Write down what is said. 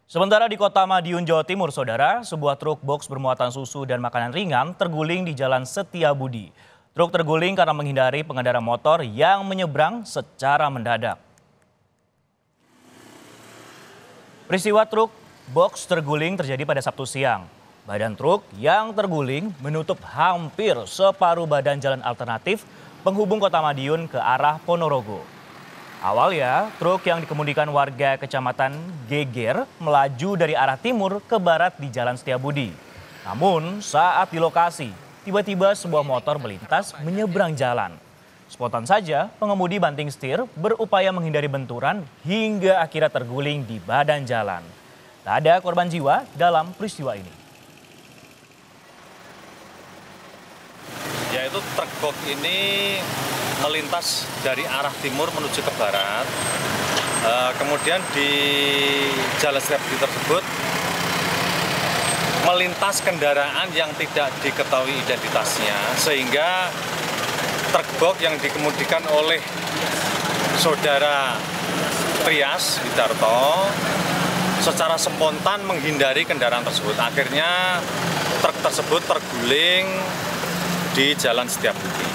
Sementara di Kota Madiun, Jawa Timur, Saudara, sebuah truk box bermuatan susu dan makanan ringan terguling di Jalan Setiabudi. Truk terguling karena menghindari pengendara motor yang menyeberang secara mendadak. Peristiwa truk box terguling terjadi pada Sabtu siang. Badan truk yang terguling menutup hampir separuh badan jalan alternatif penghubung Kota Madiun ke arah Ponorogo. Awalnya, truk yang dikemudikan warga Kecamatan Geger melaju dari arah timur ke barat di Jalan Setiabudi. Namun, saat di lokasi, tiba-tiba sebuah motor melintas menyeberang jalan. Spontan saja, pengemudi banting setir berupaya menghindari benturan hingga akhirnya terguling di badan jalan. Tak ada korban jiwa dalam peristiwa ini. Yaitu truk box ini melintas dari arah timur menuju ke barat. Kemudian di Jalan Setiabudi tersebut melintas kendaraan yang tidak diketahui identitasnya, sehingga truk box yang dikemudikan oleh saudara Trias Widarto secara spontan menghindari kendaraan tersebut. Akhirnya truk tersebut terguling di Jalan Setiabudi.